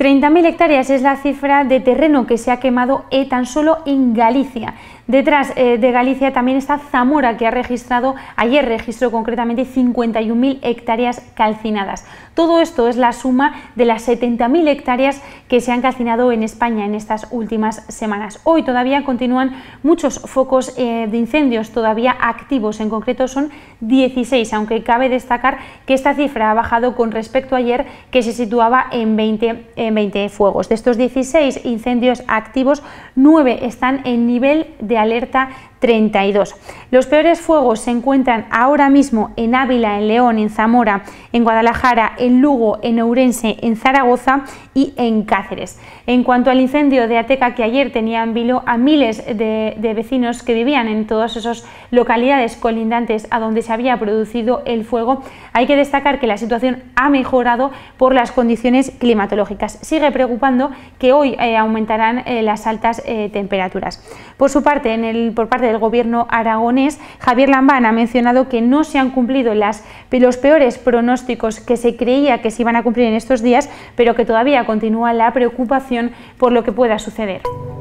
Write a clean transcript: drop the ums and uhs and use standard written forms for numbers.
30.000 hectáreas es la cifra de terreno que se ha quemado tan solo en Galicia. Detrás de Galicia también está Zamora, que ayer registró concretamente 51.000 hectáreas calcinadas. Todo esto es la suma de las 70.000 hectáreas que se han calcinado en España en estas últimas semanas. Hoy todavía continúan muchos focos de incendios todavía activos, en concreto son 16, aunque cabe destacar que esta cifra ha bajado con respecto a ayer, que se situaba en 20 fuegos. De estos 16 incendios activos, 9 están en nivel de alerta 32. Los peores fuegos se encuentran ahora mismo en Ávila, en León, en Zamora, en Guadalajara, en Lugo, en Ourense, en Zaragoza y en Cáceres. En cuanto al incendio de Ateca, que ayer tenía en vilo a miles de vecinos que vivían en todas esas localidades colindantes a donde se había producido el fuego, hay que destacar que la situación ha mejorado por las condiciones climatológicas. Sigue preocupando que hoy aumentarán las altas temperaturas. Por su parte, por parte del gobierno aragonés, Javier Lambán ha mencionado que no se han cumplido los peores pronósticos que se creía que se iban a cumplir en estos días, pero que todavía continúa la preocupación por lo que pueda suceder.